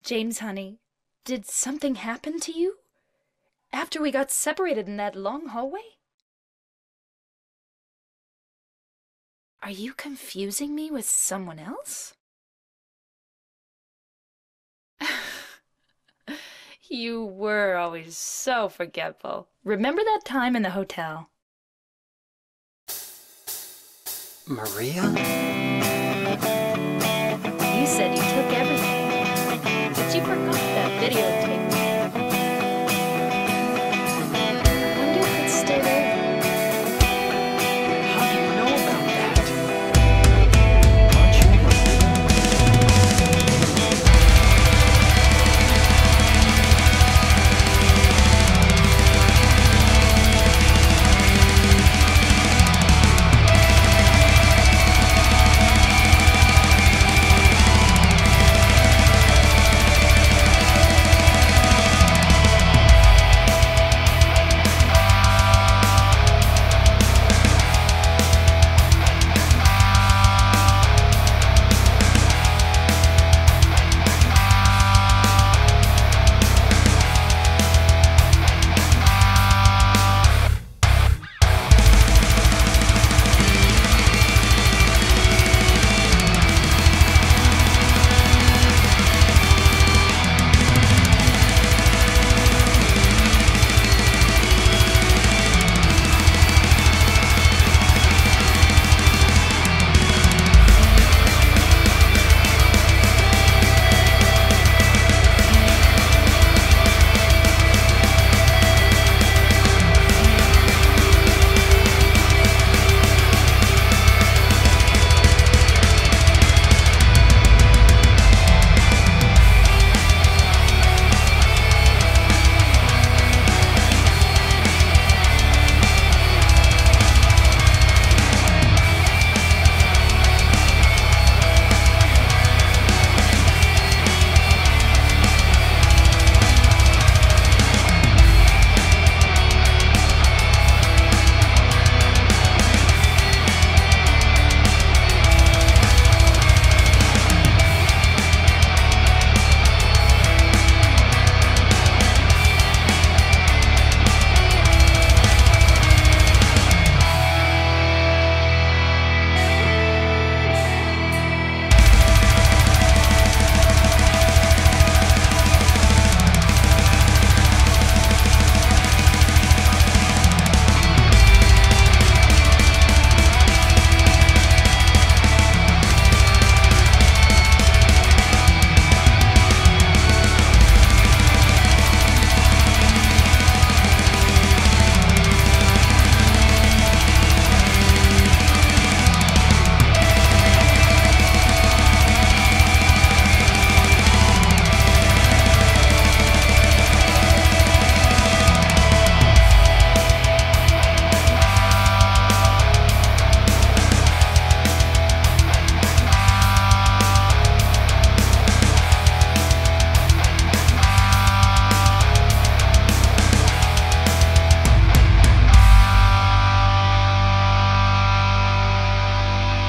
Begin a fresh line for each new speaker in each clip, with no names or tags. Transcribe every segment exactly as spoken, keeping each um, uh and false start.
James, honey, did something happen to you? After we got separated in that long hallway? Are you confusing me with someone else? You were always so forgetful. Remember that time in the hotel?
Maria?
You said you took everything, but you forgot that videotape. I wonder if it's still there.
How do you know about that? Aren't you Maria?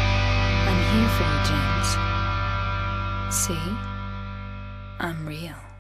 I'm here for you, James. See? I'm real.